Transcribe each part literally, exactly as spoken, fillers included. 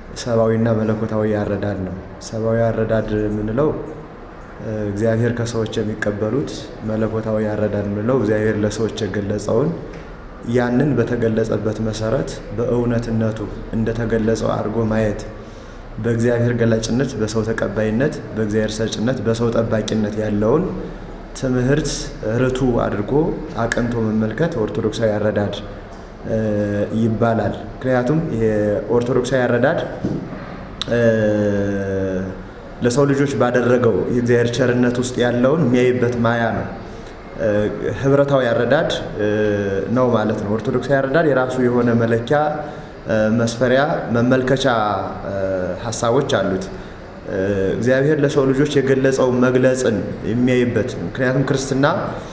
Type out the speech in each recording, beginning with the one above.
ሰባዊና መለኮታዊ ያረዳድ ነው። ሰባዊ ያረዳድ ምንለው እግዚአብሔር ከሰዎች የሚቀበሉት መለኮታዊ ያረዳድ ምንለው እግዚአብሔር ለሰዎች የገለጸውን ያንን በተገለጸበት መሰረት በእውነትነቱ እንደተገለጸው አድርጎ ማየት በእግዚአብሔር ገላጭነት በሰው ተቀባይነት በእግዚአብሔር ሰጭነት በሰው ጠባቂነት ያለውን ትምህርት ርቱ አድርጎ አቀንቶ መመልከት ኦርቶዶክሳዊ ያረዳድ ይባላል። ምክንያቱም የኦርቶዶክሳዊ ያረዳድ ለሰው ልጆች ባደረገው የእግዚአብሔር ቸርነት ውስጥ ያለውን የሚያይበት ማያ ነው። ህብረታዊ ያረዳድ ነው ማለት ነው። ኦርቶዶክሳዊ ያረዳድ የራሱ የሆነ መለኪያ መስፈሪያ መመልከቻ ሐሳቦች አሉት። እግዚአብሔር ለሰው ልጆች የገለጸው መግለጽን የሚያይበት ምክንያቱም ክርስትና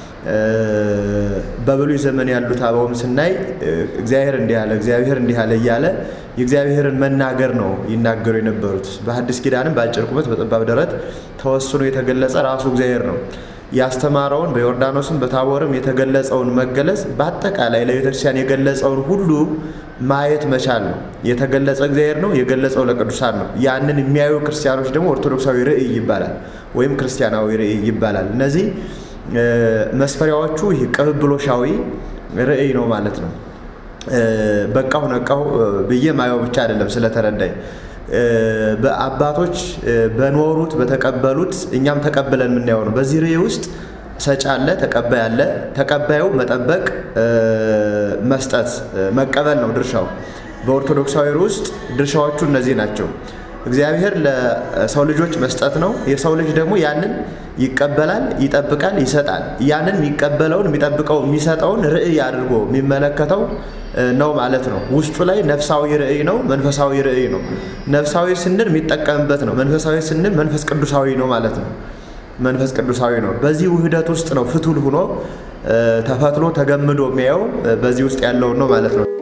በብሉይ ዘመን ያሉት አበውም ስናይ እግዚአብሔር እንዲህ ያለ እግዚአብሔር እንዲህ ያለ እያለ የእግዚአብሔርን መናገር ነው ይናገሩ የነበሩት። በሐዲስ ኪዳንም በአጭር ቁመት በጠባብ ደረት ተወስኖ የተገለጸ ራሱ እግዚአብሔር ነው። ያስተማረውን በዮርዳኖስም በታቦርም የተገለጸውን መገለጽ በአጠቃላይ ለቤተክርስቲያን የገለጸውን ሁሉ ማየት መቻል ነው። የተገለጸ እግዚአብሔር ነው፣ የገለጸው ለቅዱሳን ነው። ያንን የሚያዩ ክርስቲያኖች ደግሞ ኦርቶዶክሳዊ ራእይ ይባላል ወይም ክርስቲያናዊ ራእይ ይባላል። እነዚህ መስፈሪያዎቹ ይሄ ቅብብሎሻዊ ራእይ ነው ማለት ነው። በቃው ነቃው በየ ማየው ብቻ አይደለም ስለተረዳይ በአባቶች በኖሩት በተቀበሉት እኛም ተቀበለን ምን ያው ነው። በዚህ ራእይ ውስጥ ሰጭ አለ፣ ተቀባይ አለ። ተቀባዩ መጠበቅ መስጠት መቀበል ነው ድርሻው። በኦርቶዶክሳዊ ውስጥ ድርሻዎቹ እነዚህ ናቸው። እግዚአብሔር ለሰው ልጆች መስጠት ነው። የሰው ልጅ ደግሞ ያንን ይቀበላል፣ ይጠብቃል፣ ይሰጣል። ያንን የሚቀበለውን የሚጠብቀው የሚሰጠውን ራእይ አድርጎ የሚመለከተው ነው ማለት ነው። ውስጡ ላይ ነፍሳዊ ራእይ ነው፣ መንፈሳዊ ራእይ ነው። ነፍሳዊ ስንል የሚጠቀምበት ነው። መንፈሳዊ ስንል መንፈስ ቅዱሳዊ ነው ማለት ነው። መንፈስ ቅዱሳዊ ነው። በዚህ ውህደት ውስጥ ነው ፍቱል ሆኖ ተፈትሎ ተገምዶ የሚያየው በዚህ ውስጥ ያለው ነው ማለት ነው።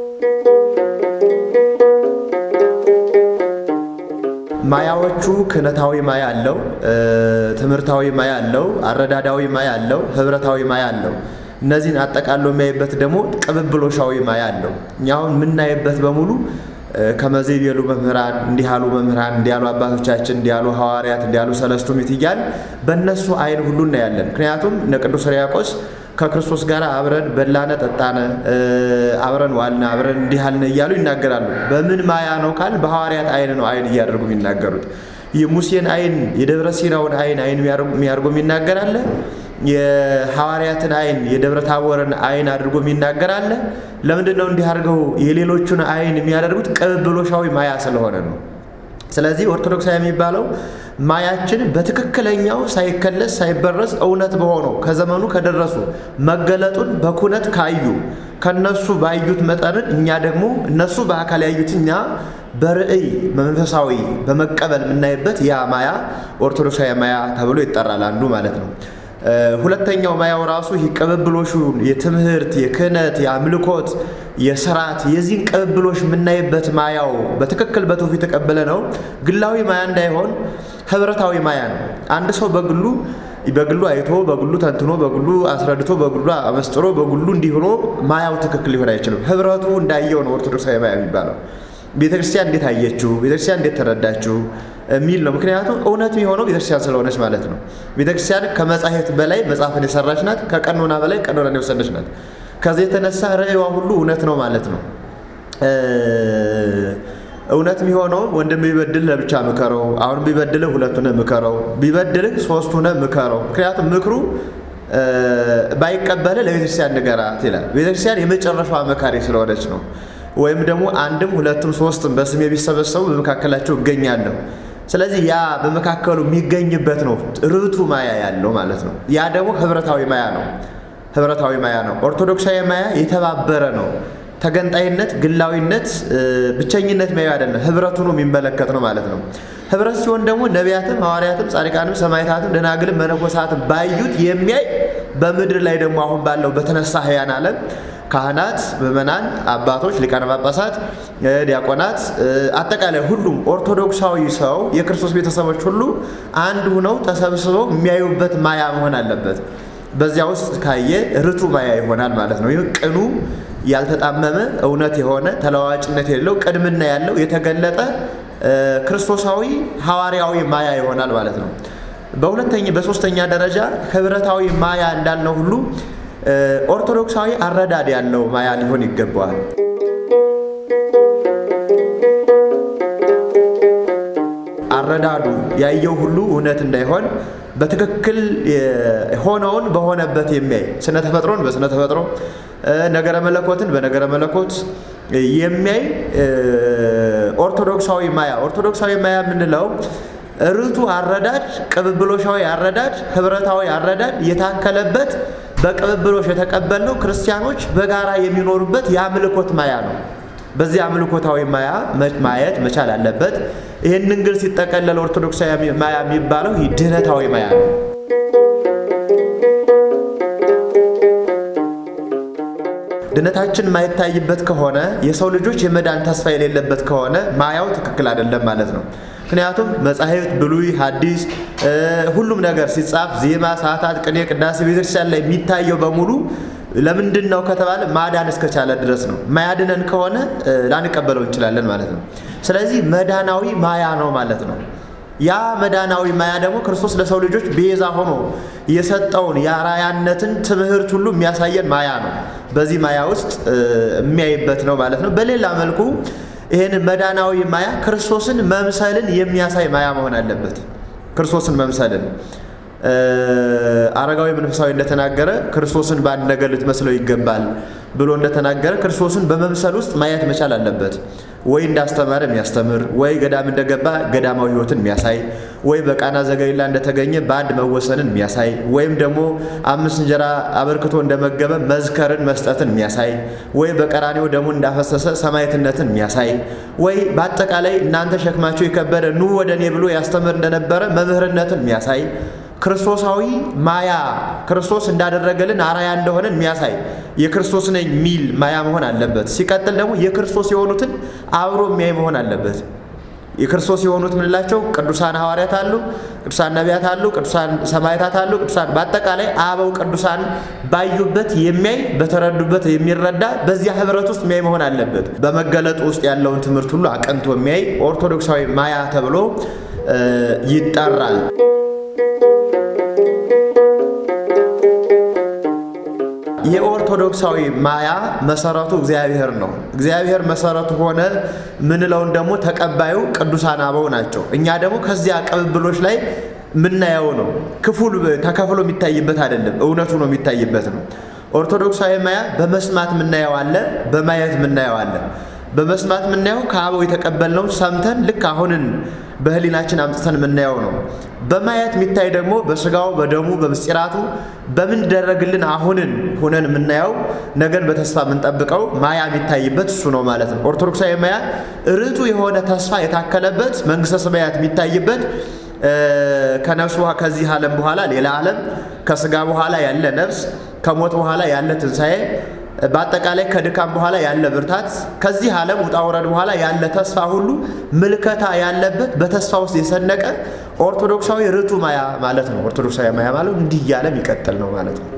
ማያዎቹ ክነታዊ ማያ አለው፣ ትምህርታዊ ማያ አለው፣ አረዳዳዊ ማያ አለው፣ ህብረታዊ ማያ አለው። እነዚህን አጠቃሎ የሚያይበት ደግሞ ቅብብሎሻዊ ማያ አለው። እኛው ምናይበት በሙሉ ከመዚህ የሉ መምህራን እንዲያሉ መምህራን እንዲያሉ አባቶቻችን እንዲያሉ ሐዋርያት እንዲያሉ ሰለስቱ ምዕት ይያል በእነሱ አይን ሁሉ እናያለን። ምክንያቱም ነቅዱስ ሪያቆስ ከክርስቶስ ጋር አብረን በላነ ጠጣነ አብረን ዋልነ አብረን እንዲያልነ ይያሉ ይናገራሉ። በምን ማያ ነው ካል በሐዋርያት አይን ነው አይን ይያደርጉ የሚናገሩት። የሙሴን አይን የደብረ ሲናውን አይን አይን የሚያርጉ ይናገራል። የሐዋርያትን አይን የደብረ ታቦርን አይን አድርጎ የሚናገራል። ለምንድን ነው እንዲህ አድርገው የሌሎቹን አይን የሚያደርጉት? ቅብብሎሻዊ ማያ ስለሆነ ነው። ስለዚህ ኦርቶዶክሳዊ የሚባለው ማያችን በትክክለኛው ሳይከለስ ሳይበረስ እውነት በሆነው ከዘመኑ ከደረሱ መገለጡን በኩነት ካዩ ከነሱ ባዩት መጠን እኛ ደግሞ እነሱ በአካል ያዩት እኛ በራእይ መንፈሳዊ በመቀበል የምናይበት ያ ማያ ኦርቶዶክሳዊ ማያ ተብሎ ይጠራል አንዱ ማለት ነው። ሁለተኛው ማያው ራሱ ይቀበብሎሹ የትምህርት የክህነት የአምልኮት የሥርዓት የዚህን ቅብብሎሽ የምናይበት ማያው በትክክል በትውፊት ተቀበለ ነው። ግላዊ ማያ እንዳይሆን ህብረታዊ ማያ ነው። አንድ ሰው በግሉ በግሉ አይቶ በግሉ ተንትኖ በግሉ አስረድቶ በግሉ አመስጥሮ በግሉ እንዲሆኖ ማያው ትክክል ሊሆን አይችልም። ህብረቱ እንዳየው ነው ኦርቶዶክሳዊ ማያ የሚባለው። ቤተክርስቲያን እንዴት አየችው፣ ቤተክርስቲያን እንዴት ተረዳችው ሚል ነው። ምክንያቱም እውነት የሚሆነው ቤተክርስቲያን ስለሆነች ማለት ነው። ቤተክርስቲያን ከመጻሕፍት በላይ መጽሐፍን የሰራች ናት፣ ከቀኖና በላይ ቀኖናን የወሰነች ናት። ከዚህ የተነሳ ራእይዋ ሁሉ እውነት ነው ማለት ነው። እውነት የሚሆነው ወንድም ቢበድል ለብቻ ምከረው፣ አሁን ቢበድል ሁለቱን ምከረው፣ ቢበድል ሶስቱን ምከረው። ምክንያቱም ምክሩ ባይቀበል ለቤተክርስቲያን ንገራት ይላል። ቤተክርስቲያን የመጨረሻዋ መካሪ ስለሆነች ነው። ወይም ደግሞ አንድም ሁለቱም ሶስትም በስሜ ቢሰበሰቡ በመካከላቸው እገኛለሁ። ስለዚህ ያ በመካከሉ የሚገኝበት ነው ርቱ ማያ ያለው ማለት ነው። ያ ደግሞ ህብረታዊ ማያ ነው። ህብረታዊ ማያ ነው። ኦርቶዶክሳዊ ማያ የተባበረ ነው። ተገንጣይነት ግላዊነት ብቸኝነት ማያ አይደለም፣ ህብረቱ ነው የሚመለከት ነው ማለት ነው። ህብረት ሲሆን ደግሞ ነቢያትም ሐዋርያትም ጻድቃንም ሰማዕታትም ደናግልም መነኮሳትም ባዩት የሚያይ በምድር ላይ ደግሞ አሁን ባለው በተነሳ ህያን ዓለም ካህናት በመናን አባቶች ሊቃነ ጳጳሳት ዲያቆናት አጠቃላይ ሁሉም ኦርቶዶክሳዊ ሰው የክርስቶስ ቤተሰቦች ሁሉ አንድ ሆነው ተሰብስበው የሚያዩበት ማያ መሆን አለበት። በዚያ ውስጥ ካየ ርቱ ማያ ይሆናል ማለት ነው። ይህ ቅኑ ያልተጣመመ እውነት የሆነ ተለዋዋጭነት የሌለው ቅድምና ያለው የተገለጠ ክርስቶሳዊ ሐዋርያዊ ማያ ይሆናል ማለት ነው። በሁለተኛ በሶስተኛ ደረጃ ህብረታዊ ማያ እንዳልነው ሁሉ ኦርቶዶክሳዊ አረዳድ ያለው ማያ ሊሆን ይገባዋል። አረዳዱ ያየው ሁሉ እውነት እንዳይሆን በትክክል ሆነውን በሆነበት የሚያይ ስነ ተፈጥሮን በስነ ተፈጥሮ ነገረ መለኮትን በነገረ መለኮት የሚያይ ኦርቶዶክሳዊ ማያ ኦርቶዶክሳዊ ማያ ምንለው ርቱ አረዳድ ቅብብሎሻዊ አረዳድ ህብረታዊ አረዳድ የታከለበት በቅብብሎሽ የተቀበልነው ክርስቲያኖች በጋራ የሚኖሩበት ያምልኮት ማያ ነው። በዚህ አምልኮታዊ ማያ ማየት መቻል አለበት። ይሄንን ግን ሲጠቀለል ኦርቶዶክሳዊ ማያ የሚባለው ድህነታዊ ማያ ነው። ድነታችን ማይታይበት ከሆነ የሰው ልጆች የመዳን ተስፋ የሌለበት ከሆነ ማያው ትክክል አይደለም ማለት ነው። ምክንያቱም መጻሕፍት ብሉይ ሐዲስ ሁሉም ነገር ሲጻፍ ዜማ ሰዓታት ቅኔ ቅዳሴ ቤተክርስቲያን ላይ የሚታየው በሙሉ ለምንድነው ከተባለ ማዳን እስከቻለ ድረስ ነው። ማያድነን ከሆነ ላንቀበለው እንችላለን ማለት ነው። ስለዚህ መዳናዊ ማያ ነው ማለት ነው። ያ መዳናዊ ማያ ደግሞ ክርስቶስ ለሰው ልጆች ቤዛ ሆኖ የሰጠውን ያራያነትን ትምህርት ሁሉ የሚያሳየን ማያ ነው። በዚህ ማያ ውስጥ የሚያይበት ነው ማለት ነው። በሌላ መልኩ ይሄን መዳናዊ ማያ ክርስቶስን መምሰልን የሚያሳይ ማያ መሆን አለበት። ክርስቶስን መምሰልን አረጋዊ መንፈሳዊ እንደተናገረ ክርስቶስን ባንድ ነገር ልትመስለው ይገባል ብሎ እንደተናገረ ክርስቶስን በመምሰል ውስጥ ማየት መቻል አለበት። ወይ እንዳስተማረ የሚያስተምር ወይ ገዳም እንደገባ ገዳማዊ ህይወትን የሚያሳይ ወይ በቃና ዘገሊላ እንደተገኘ ባንድ መወሰንን የሚያሳይ ወይም ደግሞ አምስት እንጀራ አበርክቶ እንደመገበ መዝከርን መስጠትን የሚያሳይ ወይ በቀራንዮ ደሙን እንዳፈሰሰ ሰማዕትነትን የሚያሳይ ወይ በአጠቃላይ እናንተ ሸክማችሁ የከበደ ኑ ወደኔ ብሎ ያስተምር እንደነበረ መምህርነትን የሚያሳይ ክርስቶሳዊ ማያ ክርስቶስ እንዳደረገልን አራያ እንደሆነ የሚያሳይ የክርስቶስ ነኝ ሚል ማያ መሆን አለበት። ሲቀጥል ደግሞ የክርስቶስ የሆኑትን አብሮ የሚያይ መሆን አለበት። የክርስቶስ የሆኑት ምንላቸው ቅዱሳን ሐዋርያት አሉ፣ ቅዱሳን ነቢያት አሉ፣ ቅዱሳን ሰማዕታት አሉ፣ ቅዱሳን በአጠቃላይ አበው ቅዱሳን ባዩበት የሚያይ በተረዱበት የሚረዳ በዚያ ህብረት ውስጥ የሚያይ መሆን አለበት። በመገለጡ ውስጥ ያለውን ትምህርት ሁሉ አቀንቶ የሚያይ ኦርቶዶክሳዊ ማያ ተብሎ ይጠራል። የኦርቶዶክሳዊ ማያ መሰረቱ እግዚአብሔር ነው። እግዚአብሔር መሰረቱ ሆነ ምንለውን ደግሞ ተቀባዩ ቅዱሳን አበው ናቸው። እኛ ደግሞ ከዚያ ቅብብሎች ላይ ምናየው ነው። ክፉል ተከፍሎ የሚታይበት አይደለም፣ እውነቱ ነው የሚታይበት ነው። ኦርቶዶክሳዊ ማያ በመስማት ምናየው አለ፣ በማየት ምናየው አለ። በመስማት ምናየው ከአበው የተቀበልነው ሰምተን ልክ አሁንን በህሊናችን አምጥተን ምናየው ነው። በማየት የሚታይ ደግሞ በስጋው በደሙ በምስጢራቱ በምን ደረግልን አሁንን ሆነን ምናየው ነገር በተስፋ ምንጠብቀው ማያ የሚታይበት እሱ ነው ማለት ነው። ኦርቶዶክሳዊ ማያ ርቱ የሆነ ተስፋ የታከለበት መንግስተ ሰማያት የሚታይበት ከነፍስ ከዚህ ዓለም በኋላ ሌላ ዓለም ከስጋ በኋላ ያለ ነፍስ ከሞት በኋላ ያለ ትንሳኤ በአጠቃላይ ከድካም በኋላ ያለ ብርታት ከዚህ ዓለም ውጣ ወረድ በኋላ ያለ ተስፋ ሁሉ ምልከታ ያለበት በተስፋ ውስጥ የሰነቀ ኦርቶዶክሳዊ ርቱ ማያ ማለት ነው። ኦርቶዶክሳዊ ማያ ማለት እንዲህ ያለ የሚቀጥል ነው ማለት ነው።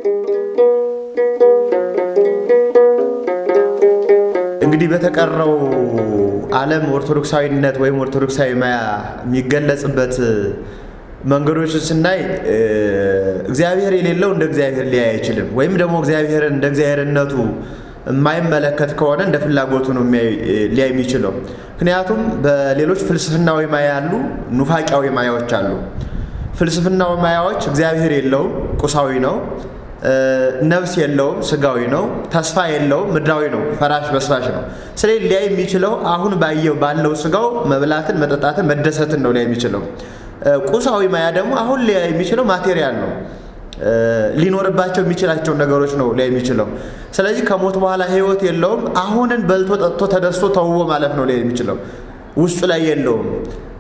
እንግዲህ በተቀረው ዓለም ኦርቶዶክሳዊነት ወይም ኦርቶዶክሳዊ ማያ የሚገለጽበት መንገዶች ስናይ እግዚአብሔር የሌለው እንደ እግዚአብሔር ሊያይ አይችልም። ወይም ደግሞ እግዚአብሔር እንደ እግዚአብሔርነቱ የማይመለከት ከሆነ እንደ ፍላጎቱ ነው ሊያይ የሚችለው። ምክንያቱም በሌሎች ፍልስፍናዊ ማያ ያሉ ኑፋቂያዊ ማያዎች አሉ። ፍልስፍናዊ ማያዎች እግዚአብሔር የለውም፣ ቁሳዊ ነው፣ ነፍስ የለውም፣ ስጋዊ ነው፣ ተስፋ የለውም፣ ምድራዊ ነው፣ ፈራሽ በስባሽ ነው። ስለዚህ ሊያይ የሚችለው አሁን ባየው ባለው ስጋው መብላትን መጠጣትን መደሰትን ነው ሊያይ የሚችለው። ቁሳዊ ማያ ደግሞ አሁን ሊያይ የሚችለው ማቴሪያል ነው፣ ሊኖርባቸው የሚችላቸው ነገሮች ነው ሊያይ የሚችለው። ስለዚህ ከሞት በኋላ ህይወት የለውም፣ አሁንን በልቶ ጠጥቶ ተደስቶ ተውቦ ማለፍ ነው ሊያይ የሚችለው። ውስጡ ላይ የለውም።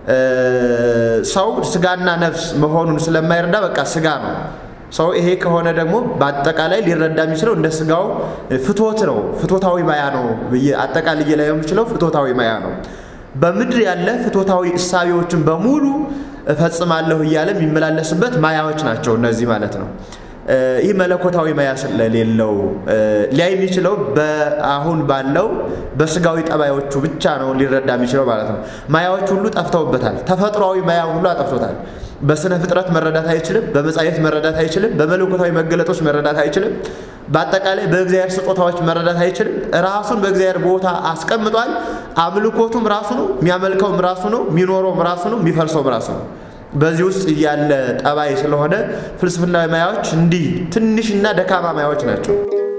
ሰው ስጋና ነፍስ መሆኑን ስለማይረዳ በቃ ስጋ ነው ሰው። ይሄ ከሆነ ደግሞ በአጠቃላይ ሊረዳ የሚችለው እንደ ስጋው ፍቶት ነው፣ ፍቶታዊ ማያ ነው። አጠቃላይ ሊያይ የሚችለው ፍቶታዊ ማያ ነው። በምድር ያለ ፍቶታዊ እሳቤዎችን በሙሉ ፈጽማለሁ እያለ የሚመላለስበት ማያዎች ናቸው እነዚህ ማለት ነው። ይህ መለኮታዊ ማያ ስለሌለው ሊያይ የሚችለው በአሁን ባለው በስጋዊ ጠባዮቹ ብቻ ነው ሊረዳ የሚችለው ማለት ነው ማያዎች ሁሉ ጠፍተውበታል ተፈጥሯዊ ማያ ሁሉ አጠፍቶታል በስነ ፍጥረት መረዳት አይችልም በመጻሕፍት መረዳት አይችልም በመለኮታዊ መገለጦች መረዳት አይችልም በአጠቃላይ በእግዚአብሔር ስጦታዎች መረዳት አይችልም ራሱን በእግዚአብሔር ቦታ አስቀምጧል አምልኮቱም ራሱ ነው የሚያመልከውም ራሱ ነው የሚኖረውም ራሱ ነው የሚፈርሰውም ራሱ ነው በዚህ ውስጥ ያለ ጠባይ ስለሆነ ፍልስፍናዊ ማያዎች እንዲ ትንሽና ደካማ ማያዎች ናቸው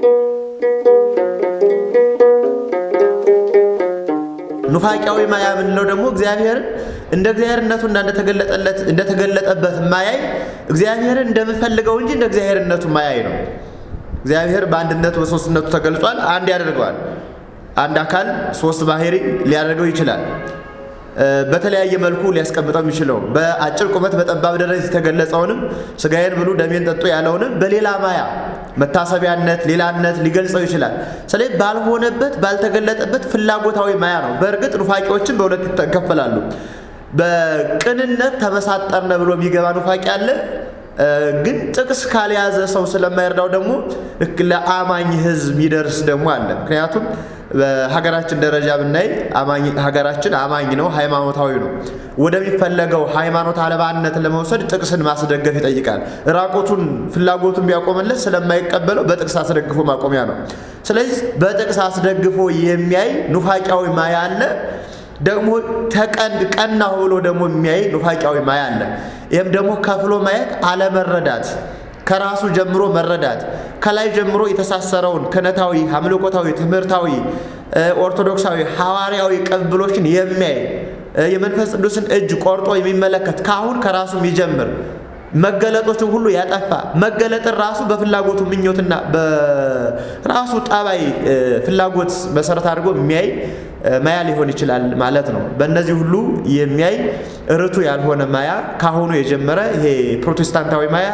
ኑፋቂያዊ ማያ ምንለው ደግሞ እግዚአብሔር እንደ እግዚአብሔርነቱ እንደተገለጠለት እንደተገለጠበት ማያይ እግዚአብሔርን እንደምፈልገው እንጂ እንደ እግዚአብሔርነቱ ማያይ ነው እግዚአብሔር በአንድነቱ በሶስትነቱ ተገልጿል አንድ ያደርገዋል አንድ አካል ሶስት ባህሪ ሊያደርገው ይችላል በተለያየ መልኩ ሊያስቀምጠው የሚችለው በአጭር ቁመት በጠባብ ደረጃ የተገለጸውንም ስጋዬን ብሉ ደሜን ጠጡ ያለውንም በሌላ ማያ መታሰቢያነት ሌላነት ሊገልጸው ይችላል ስለዚህ ባልሆነበት ባልተገለጠበት ፍላጎታዊ ማያ ነው በእርግጥ ኑፋቂዎችን በሁለት ይከፈላሉ በቅንነት ተመሳጠርነ ብሎ የሚገባ ኑፋቂ አለ ግን ጥቅስ ካልያዘ ሰው ስለማይርዳው ደግሞ ለአማኝ ህዝብ ይደርስ ደግሞ አለ ምክንያቱም በሀገራችን ደረጃ ብናይ አማኝ ሀገራችን አማኝ ነው ሃይማኖታዊ ነው ወደሚፈለገው ሃይማኖት አለባነት ለመውሰድ ጥቅስን ማስደገፍ ይጠይቃል ራቆቱን ፍላጎቱን ቢያቆምለት ስለማይቀበለው በጥቅስ አስደግፎ ማቆሚያ ነው ስለዚህ በጥቅስ አስደግፎ የሚያይ ኑፋቂያዊ ማያ አለ ደግሞ ተቀንድ ቀና ሆሎ ደግሞ የሚያይ ኑፋቂያዊ ማያ አለ ይሄም ደግሞ ከፍሎ ማየት አለመረዳት ከራሱ ጀምሮ መረዳት ከላይ ጀምሮ የተሳሰረውን ከነታዊ አምልኮታዊ ትምህርታዊ ኦርቶዶክሳዊ ሐዋርያዊ ቅብብሎችን የሚያይ የመንፈስ ቅዱስን እጅ ቆርጦ የሚመለከት ካሁን ከራሱ የሚጀምር መገለጦችን ሁሉ ያጠፋ መገለጥ ራሱ በፍላጎቱ ምኞትና በራሱ ጠባይ ፍላጎት መሰረት አድርጎ የሚያይ ማያ ሊሆን ይችላል ማለት ነው በእነዚህ ሁሉ የሚያይ ርቱ ያልሆነ ማያ ካሁኑ የጀመረ ይሄ ፕሮቴስታንታዊ ማያ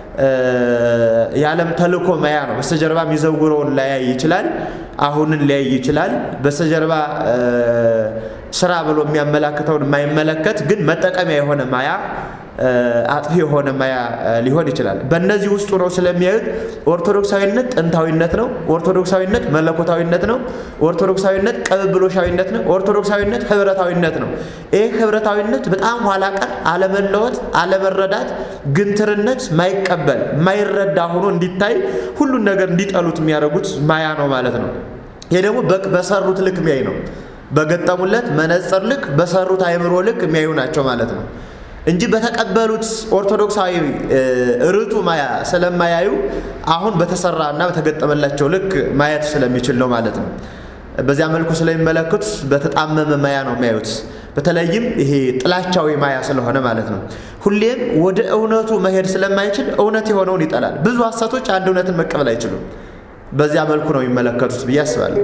ያለም ተልኮ ማያ ነው በስተጀርባ የሚዘውረውን ላይ ይችላል አሁንን ላይ ይችላል በስተጀርባ ስራ ብሎ የሚያመላክተውን የማይመለከት ግን መጠቀሚያ የሆነ ማያ አጥፊ የሆነ ማያ ሊሆን ይችላል በእነዚህ ውስጥ ነው ስለሚያዩት ኦርቶዶክሳዊነት ጥንታዊነት ነው ኦርቶዶክሳዊነት መለኮታዊነት ነው ኦርቶዶክሳዊነት ቅብብሎሻዊነት ነው ኦርቶዶክሳዊነት ህብረታዊነት ነው ይሄ ህብረታዊነት በጣም ኋላ ቀር አለመለወጥ አለመረዳት ግንትርነት ማይቀበል ማይረዳ ሆኖ እንዲታይ ሁሉ ነገር እንዲጠሉት የሚያደርጉት ማያ ነው ማለት ነው ይሄ ደግሞ በሰሩት ልክ የሚያይ ነው በገጠሙለት መነጽር ልክ በሰሩት አይምሮ ልክ የሚያዩ ናቸው ማለት ነው እንጂ በተቀበሉት ኦርቶዶክሳዊ ርቱ ማያ ስለማያዩ አሁን በተሰራና በተገጠመላቸው ልክ ማየት ስለሚችል ነው ማለት ነው በዚያ መልኩ ስለሚመለከቱት በተጣመመ ማያ ነው የሚያዩት በተለይም ይሄ ጥላቻዊ ማያ ስለሆነ ማለት ነው ሁሌም ወደ እውነቱ መሄድ ስለማይችል እውነት የሆነውን ይጠላል ብዙ ሐሰቶች አንድ እውነትን መቀበል አይችሉም በዚያ መልኩ ነው የሚመለከቱት በያስባል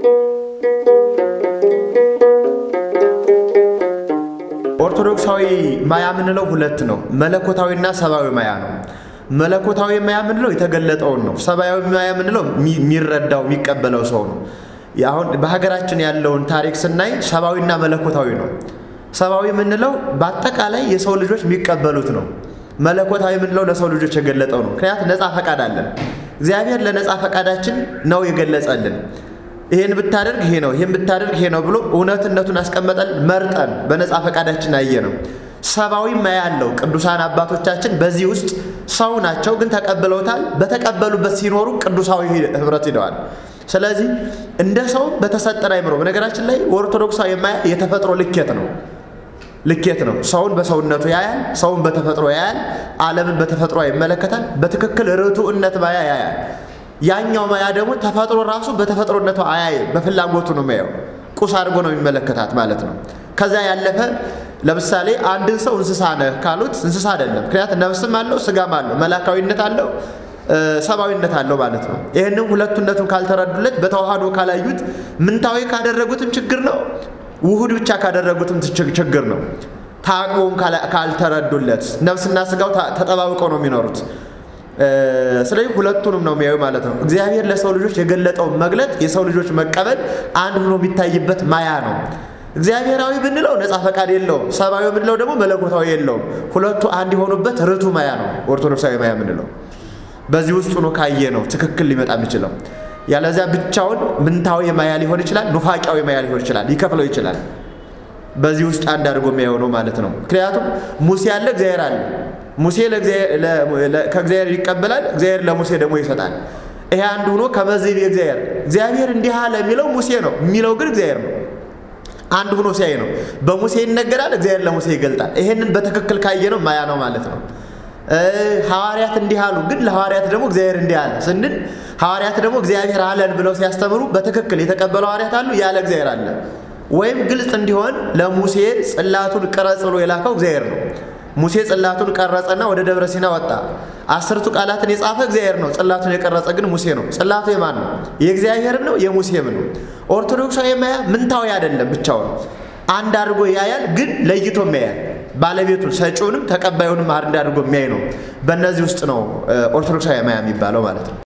ኦርቶዶክሳዊ ማያ ምንለው ሁለት ነው መለኮታዊና ሰባዊ ማያ ነው መለኮታዊ ማያ ምንለው የተገለጠውን ነው ሰባዊ ማያ ምንለው የሚረዳው የሚቀበለው ሰው ነው ያሁን በሀገራችን ያለውን ታሪክ ስናይ ሰባዊና መለኮታዊ ነው ሰባዊ ምንለው በአጠቃላይ የሰው ልጆች የሚቀበሉት ነው መለኮታዊ ምንለው ለሰው ልጆች የገለጠው ነው ምክንያት ነፃ ፈቃድ አለን እግዚአብሔር ለነፃ ፈቃዳችን ነው የገለጸልን ይሄን ብታደርግ ይሄ ነው ይሄን ብታደርግ ይሄ ነው ብሎ እውነትነቱን አስቀመጠን መርጠን በነፃ ፈቃዳችን አየነው ሰባዊ ማያ ያለው ቅዱሳን አባቶቻችን በዚህ ውስጥ ሰው ናቸው ግን ተቀበለውታል በተቀበሉበት ሲኖሩ ቅዱሳዊ ህብረት ይደዋል ስለዚህ እንደ ሰው በተሰጠን አይምሮ በነገራችን ላይ ኦርቶዶክሳዊ ማያ የተፈጥሮ ልኬት ነው ልኬት ነው ሰውን በሰውነቱ ያያል ሰውን በተፈጥሮ ያያል ዓለምን በተፈጥሮ ይመለከታል በትክክል ርቱዕነት ማያ ያያል ያኛው ማያ ደግሞ ተፈጥሮ ራሱ በተፈጥሮነቱ አያይ በፍላጎቱ ነው ማያው ቁስ አድርጎ ነው የሚመለከታት ማለት ነው ከዛ ያለፈ ለምሳሌ አንድን ሰው እንስሳ ነህ ካሉት እንስሳ አይደለም ምክንያቱም ነፍስም አለው ስጋም አለው መላካዊነት አለው ሰባዊነት አለው ማለት ነው ይሄንን ሁለቱነቱን ካልተረዱለት በተዋህዶ ካላዩት ምንታዊ ካደረጉትም ችግር ነው ውሁድ ብቻ ካደረጉትም ችግር ነው ታቅቦም ካልተረዱለት ነፍስና ስጋው ተጠባብቀው ነው የሚኖሩት ስለዚህ ሁለቱንም ነው የሚያዩ ማለት ነው እግዚአብሔር ለሰው ልጆች የገለጠው መግለጥ የሰው ልጆች መቀበል አንድ ሆኖ የሚታይበት ማያ ነው እግዚአብሔራዊ ብንለው ነፃ ፈቃድ የለውም ሰባዊ ብንለው ደግሞ መለኮታዊ የለውም ሁለቱ አንድ ሆኑበት ርቱ ማያ ነው ኦርቶዶክሳዊ ማያ ምንለው በዚህ ውስጥ ነው ካየ ነው ትክክል ሊመጣ የሚችለው ያለዛ ብቻውን ምንታው የማያ ሊሆን ይችላል ኑፋቂያው የማያ ሊሆን ይችላል ይከፍለው ይችላል በዚህ ውስጥ አንድ አድርጎ የሚያየው ነው ማለት ነው ምክንያቱም ሙሴ ያለ እግዚአብሔር አለ ሙሴ ለእግዚአብሔር ከእግዚአብሔር ይቀበላል እግዚአብሔር ለሙሴ ደግሞ ይሰጣል ይሄ አንዱ ሆኖ ከመዝብ የእግዚአብሔር እግዚአብሔር እንዲህ አለ የሚለው ሙሴ ነው የሚለው ግን እግዚአብሔር ነው አንዱ ሆኖ ሲያይ ነው በሙሴ ይነገራል እግዚአብሔር ለሙሴ ይገልጣል ይሄንን በትክክል ካየ ነው ማያ ነው ማለት ነው ሐዋርያት እንዲህ አሉ ግን ለሐዋርያት ደግሞ እግዚአብሔር እንዲህ አለ ስንል ሐዋርያት ደግሞ እግዚአብሔር አለን ብለው ሲያስተምሩ በትክክል የተቀበሉ ሐዋርያት አሉ ያለ እግዚአብሔር አለ ወይም ግልጽ እንዲሆን ለሙሴ ጽላቱን ቀረጽ ብሎ የላከው እግዚአብሔር ነው ሙሴ ጽላቱን ቀረጸና ወደ ደብረ ሲና ወጣ አስርቱ ቃላትን የጻፈ እግዚአብሔር ነው ጽላቱን የቀረጸ ግን ሙሴ ነው ጽላቱ የማን ነው የእግዚአብሔርም ነው የሙሴም ነው ኦርቶዶክሳዊ ማያ ምንታው አይደለም ብቻው አንድ አድርጎ ያያል ግን ለይቶ የሚያያል ባለቤቱን ሰጪውንም ተቀባዩንም አንድ አድርጎ የሚያይ ነው በእነዚህ ውስጥ ነው ኦርቶዶክሳዊ ማያ የሚባለው ማለት ነው